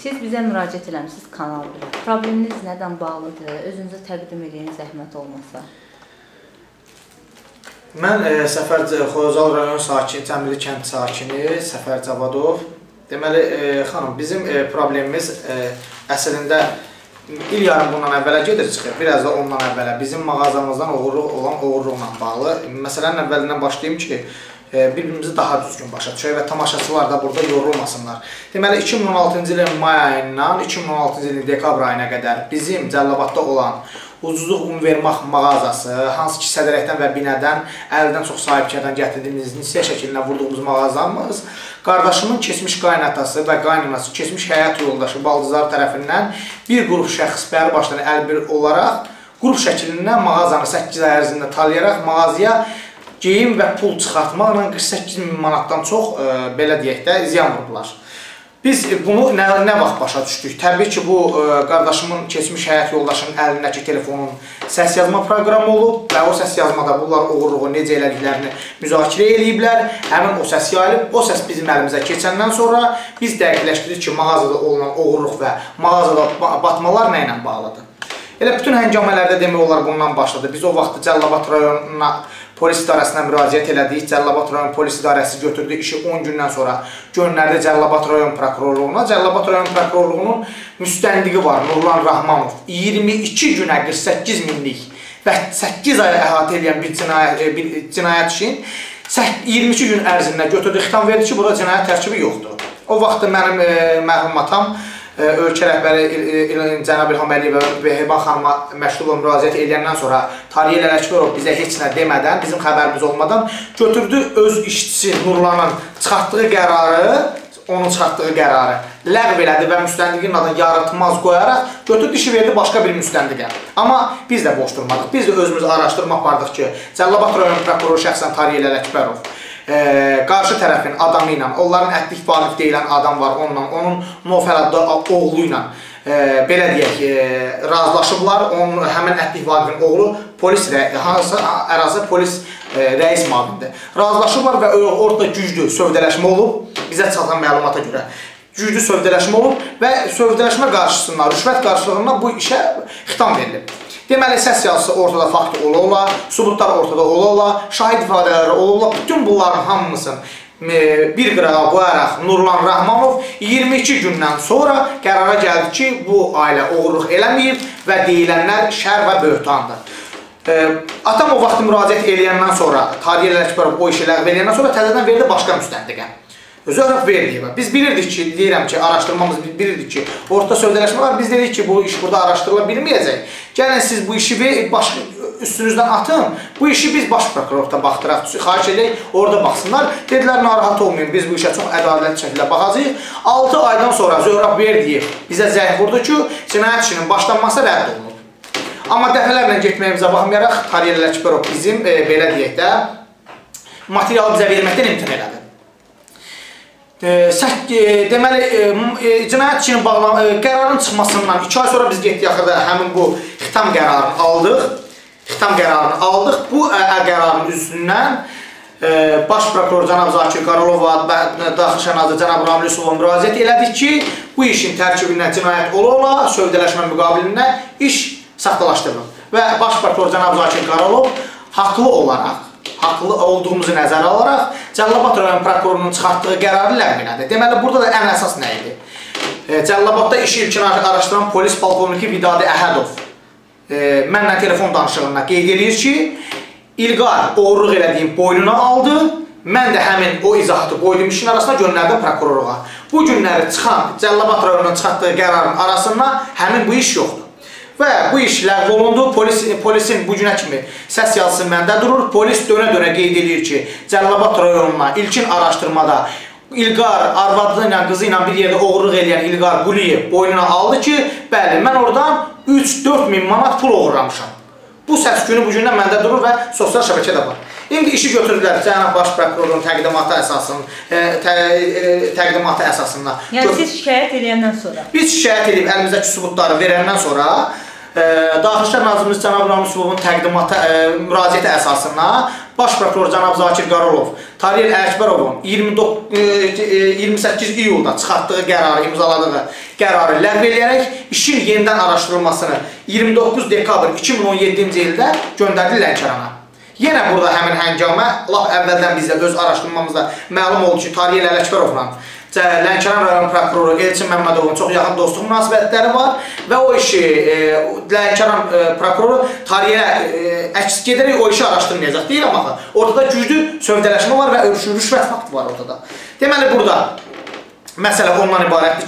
Siz bizə müraciət eləmişsiniz Kanal 1-ə. Probleminiz nədən bağlıdır? Özünüzü təqdim edin, zəhmət olmasa. Mən Xocalı rayon sakini, Cəmili kənd sakini Səfər Cavadov. Deməli, xanım, bizim problemimiz əslində il yarım bundan əvvələ gedir çıxır, biraz da ondan əvvələ. Bizim mağazamızdan olan oğurluqla bağlı. Məsələnin əvvəlindən başlayayım ki, bir-birimizi daha düzgün başa düşək və tamaşaçılar da burada yorulmasınlar. Deməli, 2016-cı ilin may ayından 2016-cı ilin dekabr ayına qədər bizim Cəlilabadda olan Ucuzluq Univermaq mağazası, hansı ki Sədərəkdən və Binədən əldən çox sahibkardan gətirdiyimiz nisiyə şəkilində vurduğumuz mağazamız qardaşımın keçmiş qaynatası və qaynanası, keçmiş həyat yoldaşı baldızları tərəfindən bir qrup şəxs bəri başdan əlbir olaraq qrup şəkilində mağazanı 8 ay ərzində talayaraq mağazaya geyim və pul çıxartmaqla 48.000 manatdan çox, belə deyək də, ziyan vurdular. Biz bunu nə vaxt başa düşdük? Təbii ki, bu qardaşımın keçmiş həyat yoldaşının əlindəki telefonun səs yazma proqramı olub və o səs yazmada bunlar oğurluğu necə elədiklərini müzakirə eləyiblər. Həmin o səs yayılıb, o səs bizim əlimizə keçəndən sonra biz dəqiqləşdirdik ki, mağazada olunan oğurluq və mağazada batmalar nə ilə bağlıdır? Elə bütün həngamələrdə demək olar bundan başladı. Biz o vaxt Cəlilabad rayonuna polis idarəsinə müraciət elədik. Cəlilabad rayon polis idarəsi götürdü işi 10 gündən sonra göndərdi Cəlilabad rayon prokurorluğuna. Cəlilabad rayon prokurorluğunun müstəndiqi var, Nurlan Rahmanov. 22 günə 48 minlik və 8 ay əhatə edən bir cinayət işin 22 gün ərzində götürdü, xitam verdi ki, burada cinayət tərkibi yoxdur. O vaxt mənim mərhum atam ölkə rəhbəri cənab İlham Əliyevə və Heban xanıma məktubla müraciət edəndən sonra Tariq Ələkbərov bizə heç nə demədən, bizim xəbərimiz olmadan götürdü öz işçisi Nurlanın çıxartdığı qərarı ləğv elədi və müstəndiqin adını yaratmaz qoyaraq götürdü işi verdi başqa bir müstəndiqə. Amma biz də boş durmadıq. Biz də özümüz araşdırma apardıq ki, Cəlilabad rayon prokuroru şəxsən Tariq Ələkbərov qarşı tərəfin adamı ilə, onların ətlik valif deyilən adam var onunla, onun Nofəladda oğlu ilə belə deyək, razılaşıblar. Həmin ətlik valifin oğlu polis ərazi polis rəis mavindir. Razılaşıblar və orada güclü sövdələşmə olub, bizə çatan məlumata görə. Güclü sövdələşmə olub və sövdələşmə qarşısında, rüşvət qarşılığında bu işə xitam verilib. Deməli, səs yazısı ortada faktı ola-ola, subutlar ortada ola-ola, şahid ifadələri ola-ola, bütün bunların hamısını bir qırağa qoyaraq Nurlan Rahmanov 22 gündən sonra qərara gəldi ki, bu ailə oğurluq eləməyib və deyilənlər şər və böhtandır. Atam o vaxt müraciət eləyəndən sonra, Tariq Ələkbərov o işi ləğv eləyəndən sonra təzədən verdi başqa müstəndiqə. Zöhrəf verdik. Biz bilirdik ki, deyirəm ki, araşdırmamız bilirdik ki, ortada sövdələşmə var. Biz dedik ki, bu iş burada araşdırıla bilməyəcək. Gəlin siz bu işi üstünüzdən atın, bu işi biz baş prokurorluqda baxdıraq, xahiş edək, orada baxsınlar. Dedilər, narahat olmayın, biz bu işə çox ədalətli şəkildə baxacağıq. 6 aydan sonra Zöhrəf Verdiyev bizə zəng vurdu ki, cinayət işinin başlanması rədd olunub. Amma dəfələrlə getməyimizə baxmayaraq, Tariq Ələkbərov bizim, belə deyək də, materialı bizə verməkdən imtina elədi. Deməli, cinayət işinin qərarın çıxmasından 2 ay sonra biz getdik axırda həmin bu xitam qərarını aldıq. Bu qərarın üstündən baş prokuror cənab Zakir Qaralova və daxili şəhər naziri cənab Ramil Yusufova müraciət elədik ki, bu işin tərkibindən cinayət ola-ola sövdələşmə müqabilində iş saxtalaşdırılır. Və baş prokuror cənab Zakir Qaralov haqlı olduğumuzu nəzərə alaraq Cəlilabad rayon prokurorunun çıxartdığı qərarı ləğv elədi. Deməli, burada da ən əsas nə idi? Cəlilabadda işi ilkin araşdıran polis polkovniki Vidadi Əhədov mənlə telefon danışığında qeyd edir ki, İlqar oğurluq elədiyim boynuna aldı, mən də həmin o izahatı qoydum işin arasına göndərdim prokurorluğa. Bu günləri çıxan Cəlilabad rayonunun çıxartdığı qərarın arasında həmin bu iş yoxdur. Və bu iş ləğv olundu, polisin bu günə kimi səs yazısı məndə durur, polis dönə-dönə qeyd edir ki, Cəlilabad rayonuna ilkin araşdırmada İlqar arvadı ilə, qızı ilə bir yerdə oğurluq eləyən İlqar Quliyev boynuna aldı ki, bəli, mən oradan 3-4 min manat pul oğurlamışam. Bu səs günü bu gündən məndə durur və sosial şəbəkədə var. İndi işi götürdülər cənab baş prokurorun təqdimatı əsasında. Yəni siz şikayət edəndən sonra? Biz şikayət edib əlimizdəki sübutları verəndən sonra Daxili İşlər Nazirimiz cənab Ramiz Yusubovun təqdimatı müraciəti əsasında Baş prokuror cənab Zakir Qarolov Tariyel Ələkbərovun 28 iyulda çıxartdığı qərarı, imzaladığı qərarı ləğv edərək işin yenidən araşdırılmasını 29 dekabr 2017-ci ildə göndərdi Lənkərana. Yenə burada həmin həngamə lap əvvəldən bizdə öz araşdırmamızda məlum oldu ki, Tariyel Ələkbərovla Lənkəran rayon prokuroru Elçin Məmmədovun çox yaxın dostluq münasibətləri var və o işi Lənkəran prokuroru Tariyelə əks gedərək o işi araşdırmayacaq deyil, amma ortada güclü sövdələşmə var və rüşvət faktı var ortada. Deməli, burada məsələ ondan ibarətdir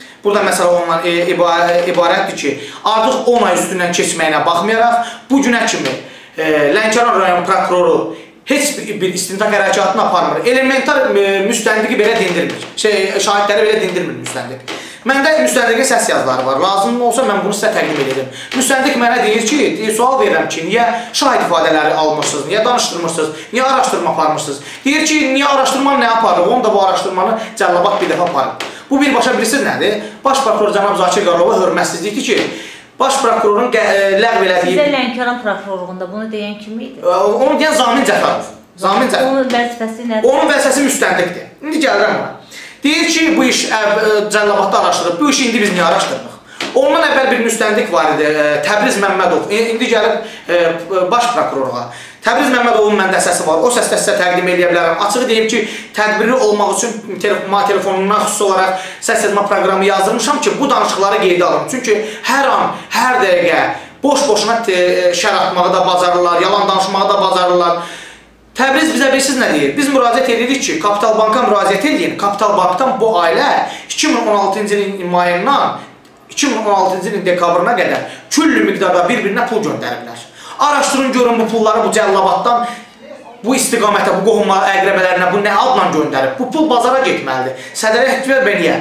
ki, artıq 10 ay üstündən keçməyinə baxmayaraq, bu günə kimi Lənkəran rayon prokuroru heç bir istintaq hərəkatını aparmır. Elementar müstəndiqi belə dindirmir. Şahidləri belə dindirmir müstəndiq. Məndə müstəndiqin səs yazıları var. Lazım olsa mən bunu sizə təqdim edelim. Müstəndiq mənə deyir ki, sual verirəm ki, niyə şahid ifadələri almışsınız, niyə danışdırmışsınız, niyə araşdırma aparmışsınız? Deyir ki, niyə araşdırmanı nə aparıb? Onu da bu araşdırmanı Cəllabat bir dəfə aparıb. Bu birbaşa bilirsiniz nədir? Baş prokuror cənab Zakir Qarolova hörmətsizlikdir ki, Baş prokurorun ləğv elədiyi... Sizə Lənkəran prokurorluğunda bunu deyən kim idi? Onu deyən Zamin Cəfərov. Onun vəzifəsi nədir? Onun vəzifəsi müstəndiqdir. İndi gəlirəm ona. Deyir ki, bu iş Cəllabadda araşdırıb, bu işi indi biz niyə araşdırırıq? Ondan əvvəl bir müstəndiq var idi, Təbriz Məmmədov. İndi gəlib baş prokurorluğa. Təbriz Məmmədovun məndə səsi var, o səslə sizə təqdim edə bilərəm. Açığı deyim ki, tədbirli olmaq üçün telefonumdan xüsusi olaraq səs yazma proqramı yazdırmışam ki, bu danışıqları qeydə alım. Çünki hər an, hər dəqiqə boş-boşuna şər atmağı da bacarırlar, yalan danışmağı da bacarırlar. Təbriz bizə bilirsiniz nə deyir? Biz müraciət edirik ki, Kapital Banka müraciət edin. Kapital Bankdan bu ailə 2016-cı ilin mayından 2016-cı ilin dekabrına qədər küllü miqdarda bir-birinə pul göndəriblər. Araşdırın, görün bu pulları bu Cəllabaddan bu istiqamətə, bu qohumlar əqrəbələrinə bu nə adla göndərib? Bu pul bazara getməlidir. Sədərə ehtiyac bəniyə.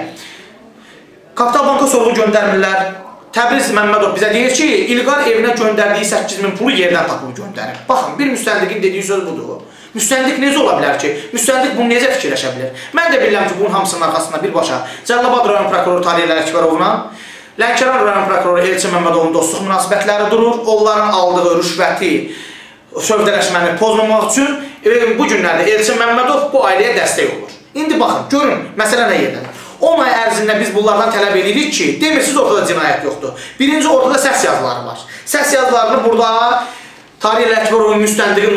Kapital Banka sorğu göndərmirlər. Təbriz Məmmədov bizə deyir ki, İlqar evinə göndərdiyi 8.000 pulu yerdən tapıb göndərib. Baxın, bir müstəndiqin dediyi söz budur. Müstəndiq necə ola bilər ki? Müstəndiq bunu necə fikirləşə bilər? Mən də bilirəm ki, bunun hamısının arxasında birbaşa Cəllabad rayon prokuroru Tariyel Ələkbərovla Lənkəran rayon prokuroru Elçin Məmmədovun dostluq münasibətləri durur. Onların aldığı rüşvəti, sövdələşməni pozmamaq üçün bu günlərdə Elçin Məmmədov bu ailəyə dəstək olur. İndi baxın, görün, məsələ nə yerdədir? 10 ay ərzində biz bunlardan tələb edirik ki, demirsiniz ortada cinayət yoxdur. Birinci, ortada səs yazıları var. Səs yazılarını burada Tariyel Ələkbərovun müstəndiqi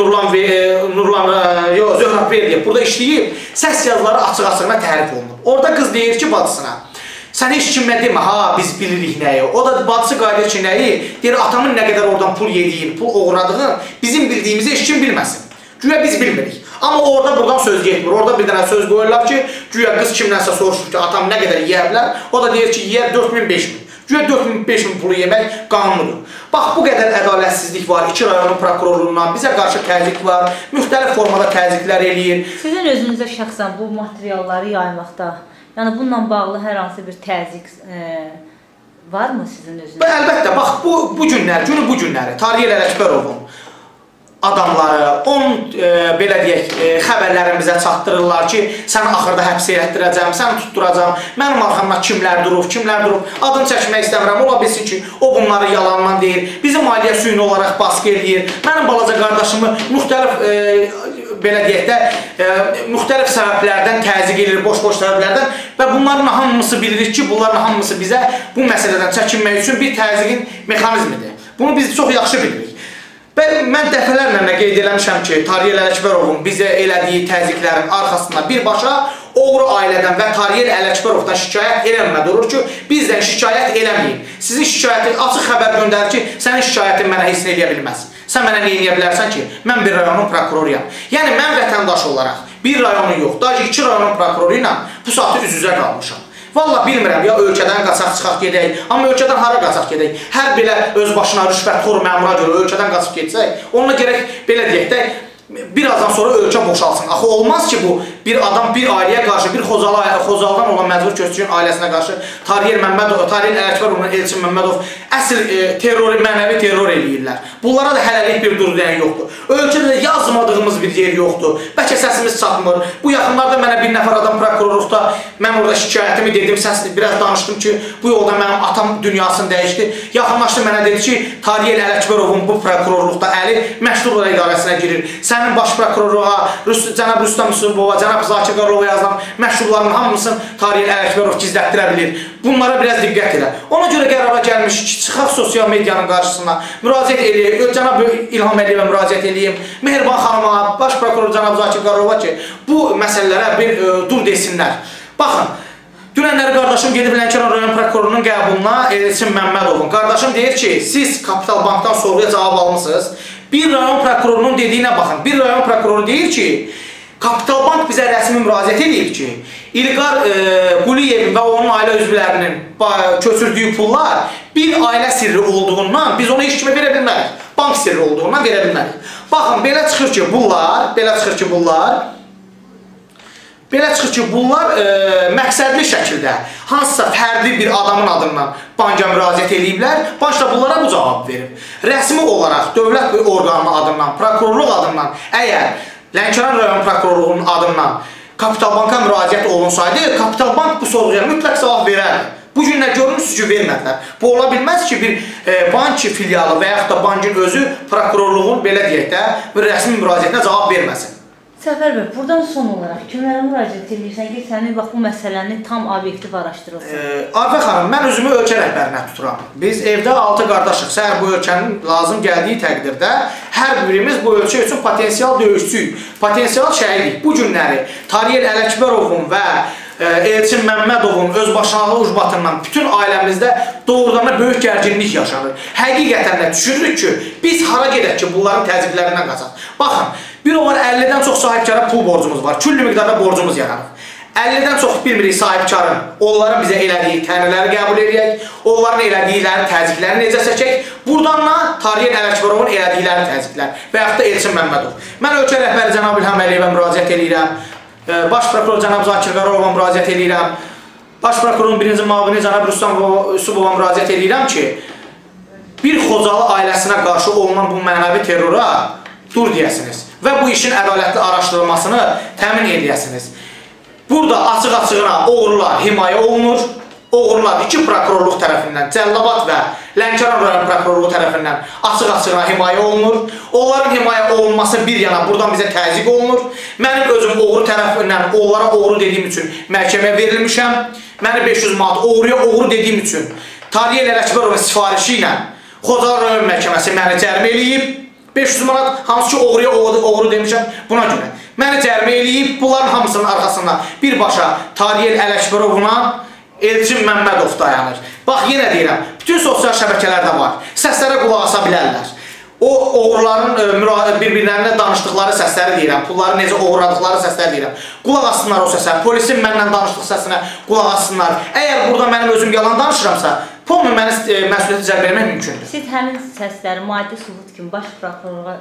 Zöhrab Verdiyev burada işləyib, səs yazıları açıq-açığına tərif olunur. Orada qız deyir ki, bacısına, sən heç kimə demə, ha, biz bilirik nəyi. O da bacısı qayıdır ki, nəyi? Deyir, atamın nə qədər oradan pul yediyin, pul oğradığın bizim bildiyimizi heç kim bilməsin. Güya biz bilmirik. Amma orada buradan söz getmir. Orada bir dənə söz qoyurlar ki, güya qız kimdənsə soruşur ki, atam nə qədər yeyə bilər? O da deyir ki, yeyər 4.000-5.000. Güya 4.000-5.000 pulu yemək qanunludur. Bax, bu qədər ədalətsizlik var, iki rayonun prokurorluğundan, bizə qarşı təzyiq var, müxtəlif formada təzyiqlər eləyir. Sizin özünüzə şəxsən bu materialları yaymaqda, yəni bununla bağlı hər hansı bir təzyiq varmı sizin özünüzdə? Əlbəttə, bax, bu günləri Tariyel Ələkbərovun adamları, belə deyək, xəbərlərini bizə çatdırırlar ki, sən axırda həbs elətdirəcəm, sən tutturacam, mənim arxamda kimlər durub, adını çəkmək istəmirəm, ola bilsin ki, o bunları yalandan deyir, bizim maliyyə süyünü olaraq baskı edir, mənim balaca qardaşımı müxtəlif, belə deyək də, müxtəlif səbəblərdən təzyiq edir, boş-boş səbəblərdən və bunların hamısı bilirik ki, bunların hamısı bizə bu məsələdən çəkinmək üçün bir təzyiqin mexanizmidir. Bunu biz çox yaxşı bilirik. Mən dəfələrlə qeyd eləmişəm ki, Tariyel Ələkbərovun bizə elədiyi təzyiqlərin arxasında birbaşa oğru ailədən və Tariyel Ələkbərovdan şikayət eləmə durur ki, bizdən şikayət eləməyin. Sizin şikayəti açıq xəbər göndərir ki, sənin şikayətin mənə heç nə eləyə bilməz. Sən mənə nə eləyə bilərsən ki, mən bir rayonun prokuroruyam. Yəni, mən vətəndaş olaraq bir rayonun yox, daha iki rayonun prokuroru ilə bu saatı üz-üzə qalmışam. Valla bilmirəm, ya ölkədən qaçaq çıxaq gedək, amma ölkədən hara qaçaq gedək? Hər belə öz başına rüşvətxor məmura görə ölkədən qaçıb getsək, onunla gerək belə deyək də, birazdan sonra ölkə boşalsın. Axı olmaz ki, bu bir adam bir ailəyə qarşı, bir Xozaldan olan məcbur köçkün ailəsinə qarşı Tariyel Ələkbərovla Elçin Məmmədov əsl mənəvi terror eləyirlər. Bunlara da hələlik bir dur deyən yoxdur. Ölkədə yazmadığımız bir yer yoxdur. Bəlkə səsimiz çatmır. Bu yaxınlarda mənə bir nəfər adam prokurorluqda, mən orada şikayətimi dedim, biraz danışdım ki, bu yolda mənim atam dünyasını dəyişdi. Yaxınlaşdı mənə dedi ki, Tariyel Ələkbərovun bu prokurorluqda əli məşğul idarəsinə girir. Sənin baş prokurorluğa, cənab Rüstəm Yusubova, cənab Zakir Qaralova yazılan məşğulların hamısını Tariyel Ələkbərov gizlətdirə bilir. Bunlara biraz diqqət elə. Ona görə qərara gəlmişik ki, çıxaq sosial medianın qarşısına, müraciət eləyib, cənab İlham Əliyevə müraciət eləyim, Mehriban xanıma, baş prokuror cənab Zakir Qaralova ki, bu məsələlərə bir dur desinlər. Baxın, dünənləri qardaşım gedib Lənkəran rayon prokurorunun qəbuluna Elçin Məmmədovun. Qardaşım deyir ki, siz Kapital Bankdan sorğuya cavab almışsınız. Bir rayon prokurorunun dediyinə baxın. Bir rayon prokuroru deyir ki, Kapital Bank bizə rəsmi müraciət edib ki, İlqar Quliyevin və onun ailə üzvlərinin köçürdüyü pullar bir ailə sirri olduğundan biz onu heç kimə verə bilmərik. Bank sirri olduğundan verə bilmərik. Baxın, belə çıxır ki, bunlar məqsədli şəkildə hansısa fərdi bir adamın adından banka müraciət ediblər, bank da bunlara bu cavab verib. Rəsmi olaraq dövlət orqanı adından, prokurorluq adından, əgər Lənkəran rayon prokurorluğunun adından Kapital Banka müraciət olunsaydı, Kapital Bank bu sorğuya mütləq cavab verərdi. Bu gün nə görürsünüz ki, vermədilər. Bu ola bilməz ki, bir bank filialı və yaxud da bankın özü prokurorluğun, belə deyək də, bir rəsmi müraciətinə cavab verməsin. Səfər bəy, buradan son olaraq kimlərə müraciət edirsən ki, sənin bax bu məsələni tam obyektiv araşdırılsın? Arifə xanım, mən özümü ölkə rəhbərinə tuturam. Biz evdə 6 qardaşıq. Səhər bu ölkənin lazım gəldiyi təqdirdə hər birimiz bu ölkə üçün potensial döyüşçüyük, potensial şəhidik. Bu günləri Tariyel Ələkbərovun və Elçin Məmmədovun özbaşınalığı ucbatından bütün ailəmizdə doğrudan böyük gərginlik yaşanır. Həqiqətən də düşünürük ki, biz hara gedək ki, bunların təzyiqlərindən qaçaq. Baxın, bir o var 50-dən çox sahibkara pul borcumuz var, küllü miqdarda borcumuz yaranır. 50-dən çox bilmirik sahibkarın, onların bizə elədiyi tənələri qəbul edək, onların elədikləri təzyiqləri necə çəkək, buradan da Tariyel Ələkbərovun elədikləri təzyiqlər və yaxud da Elçin Məmmədov. Mən ölkə rəhbəri cənab İlham Əliyevə müraciət edirəm, baş prokuror cənab Zakir Qaralova müraciət edirəm, baş prokurorun birinci müavini cənab Rüstəm Yusubova müraciət edirəm ki, bir Xocalı ailəsinə qarşı olunan bu mənəvi terrora dur deyəsiniz və bu işin ədalətli araşdırılmasını təmin edəsiniz. Burada açıq-açığına oğrular himayə olunur. Oğrular iki prokurorluq tərəfindən, Cəllabad və Lənkəran rayon prokurorluğu tərəfindən açıq-açığına himayə olunur. Onların himayə olunması bir yana buradan bizə təzyiq olunur. Mənim özüm oğru tərəfindən onlara oğru dediyim üçün məhkəməyə verilmişəm. Məni 500 manat oğruya oğru dediyim üçün Tariyel Ələkbərovun sifarişi ilə Xocalı rayon məhkəməsi məni cərimə eləyib. 500 manat, hansı ki oğruya oğru demişəm buna görə. Məni cərimə eləyib, bunların hamısının arxasında birbaşa Tariyel Ələkbərovla Elçin Məmmədov dayanır. Bax, yenə deyirəm, bütün sosial şəbəkələrdə var. Səslərə qulaq asa bilərlər. O oğruların bir-birlərinə danışdıqları səsləri deyirəm, pulları necə oğurladıqları səsləri deyirəm. Qulaq assınlar o səsə, polisin mənlə danışdıq səsinə qulaq assınlar. Əgər burada mənim özüm yalan danışıramsa, polmu məni məsuliyyəti cəlb etmək mümkündür. Siz həmin səsləri maddi sübut kimi baş prokurora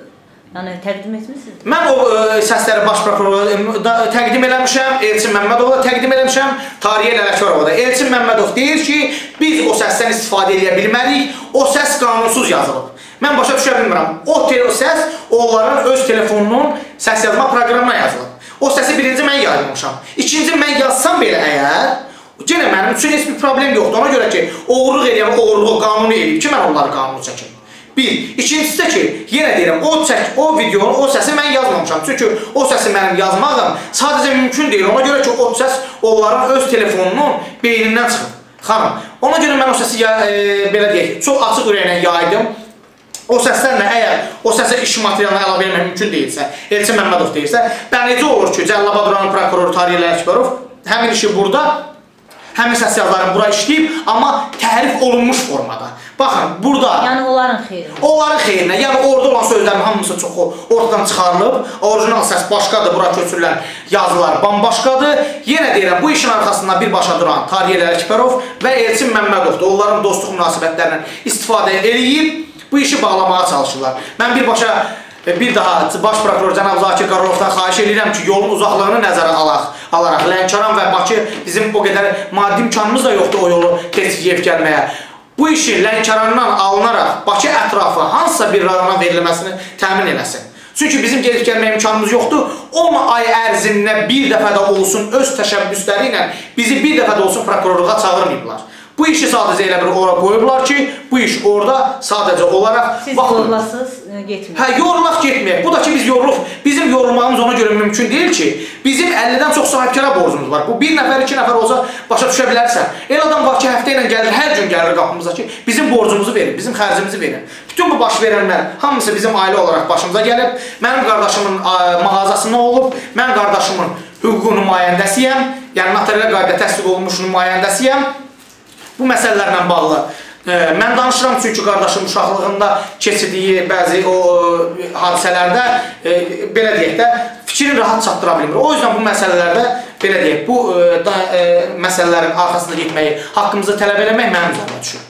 təqdim etmişsiniz? Mən o səsləri baş prokurora təqdim eləmişəm, Elçin Məmmədova da təqdim eləmişəm, Tariyel Ələkbərova da. Elçin Məmmədov deyir ki, biz o səsdən istifadə edə bilmərik, o səs qanunsuz yazılıb. Mən başa düşə bilmirəm, o səs onların öz telefonunun səs yazma proqramına yazılıb. O səsi birinci mən yazmamışam. İkinci mən yazsam belə əgər, yenə mənim üçün heç bir problem yoxdur. Ona görə ki, oğurluq eləyəm, oğurluğu qanuni eləyib ki, mən onları qanunu çəkim. Bir. İkincisi də ki, yenə deyirəm, o videonu, o səsi mən yazmamışam. Çünki o səsi mənim yazmağım sadəcə mümkün deyil. Ona görə ki, o səs onların öz telefonunun beynindən çıxıb. Xanım, ona görə mən o səsi, belə deyək, çox açıq ürəklə yaydım. O səslərlə, əgər o səsə iş materialına əlavə etmək mümkün deyilsə, Elçin Məmmədov deyilsə, necə olur ki, Cəllabad rayon prokuroru Tariyel Ələkbərov həmin işi burada, həmin səs yazılarını bura işləyib, amma təhrif olunmuş formada. Baxın, burada... Yəni onların xeyrinə. Onların xeyrinə, yəni orada olan sözlərin hamısı çoxu ortadan çıxarılıb, orijinal səs başqadır, bura köçürülən yazılar bambaşqadır. Yenə deyirəm, bu işin arxasında birbaşa duran Tariyel Ələkbərov və Elçin Məmmədovdur. Onların dostluq münasibətlərindən istifadə eləyib, bu işi bağlamağa çalışırlar. Mən birbaşa bir daha baş prokuror cənab Zakir Qaralovdan xahiş edirəm ki, yolun uzaqlığını nəzərə alaraq Lənkəran və Bakı bizim o qədər maddi imkanımız da yoxdur o yolu keçib gəlməyə. Bu işin Lənkərandan alınaraq Bakı ətrafı hansısa bir rayona verilməsini təmin eləsin. Çünki bizim gedib gəlmə imkanımız yoxdur. 10 ay ərzində bir dəfə də olsun öz təşəbbüsləri ilə bizi bir dəfə də olsun prokurorluğa çağırmayıblar. Bu işi sadəcə elə bir ora qoyublar ki, bu iş orada sadəcə olaraq... Siz yorulasınız, getməyək. Hə, yorulaq getməyək. Bu da ki, biz yoruluq. Bizim yorulmağımız ona görə mümkün deyil ki, bizim 50-dən çox sahibkara borcumuz var. Bu, bir nəfər, iki nəfər olsa başa düşə bilərsən. El adam var ki, həftə ilə gəlir, hər gün gəlir qapımıza ki, bizim borcumuzu verin, bizim xərcimizi verin. Bütün bu baş verənlər, hamısı bizim ailə olaraq başımıza gəlib. Mənim qardaşımın mağazasında olub, mən qardaşımın hüququ nümayəndəsiyəm, yəni notarial qaydada təsdiq olunmuş nümayəndəsiyəm. Bu məsələlərlə bağlı mən danışıram, çünki qardaşım uşaqlığında keçirdiyi bəzi o hadisələrdə, belə deyək də, fikrini rahat çatdıra bilmir. O yüzden bu məsələlərdə, belə deyək, bu məsələlərin arxasında getməyi, haqqımızı tələb eləmək mənim üzərimə düşür.